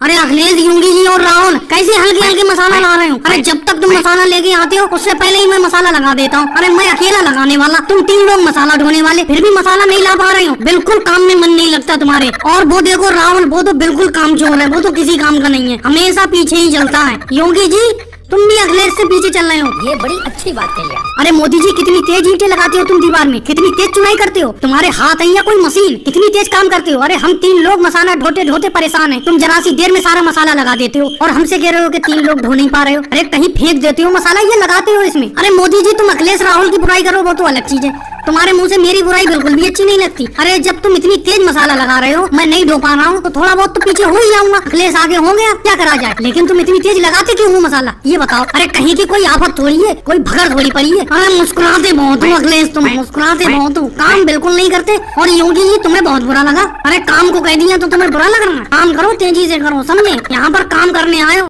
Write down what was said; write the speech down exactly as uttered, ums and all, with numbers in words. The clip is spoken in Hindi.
अरे अखिलेश, योगी जी और राहुल कैसे हल्के हल्के मसाला ला रहे हो? अरे जब तक तुम मसाला लेके आते हो उससे पहले ही मैं मसाला लगा देता हूँ। अरे मैं अकेला लगाने वाला, तुम तीन लोग मसाला ढोने वाले, फिर भी मसाला नहीं ला पा रहे हो। बिल्कुल काम में मन नहीं लगता तुम्हारे। और वो देखो राहुल, वो तो बिल्कुल काम चोर है, वो तो किसी काम का नहीं है, हमेशा पीछे ही चलता है। योगी जी तुम भी अखिलेश से पीछे चल रहे हो, ये बड़ी अच्छी बात है यार। अरे मोदी जी कितनी तेज ईंटें लगाते हो तुम दीवार में, कितनी तेज चुनाई करते हो, तुम्हारे हाथ है या कोई मशीन, कितनी तेज काम करते हो। अरे हम तीन लोग मसाला ढोते ढोते परेशान हैं, तुम जरा सी देर में सारा मसाला लगा देते हो और हमसे कह रहे हो कि तीन लोग ढो नहीं पा रहे हो। अरे कहीं फेंक देते हो मसाला, ये लगाते हो इसमें। अरे मोदी जी तुम अखिलेश राहुल की बुराई करो वो तो अलग चीज है, तुम्हारे मुंह से मेरी बुराई बिल्कुल भी अच्छी नहीं लगती। अरे जब तुम इतनी तेज मसाला लगा रहे हो, मैं नहीं ढो पा रहा हूँ, तो थोड़ा बहुत तो पीछे हो ही जाऊंगा। अखिलेश आगे हो गया, क्या करा जाए। लेकिन तुम इतनी तेज लगाते क्यों हो मसाला, ये बताओ। अरे कहीं की कोई आफत थोड़ी है, कोई भगड़ थोड़ी पड़ी है। अरे मुस्कुराते बहुत हो अखिलेश, तुम मुस्कुराते बहुत हो, काम बिल्कुल नहीं करते। और योगी जी तुम्हें बहुत बुरा लगा। अरे काम को कह दिया तो तुम्हें बुरा लग रहा है, काम करो तेजी से करो, समझे, यहाँ पर काम करने आए हो।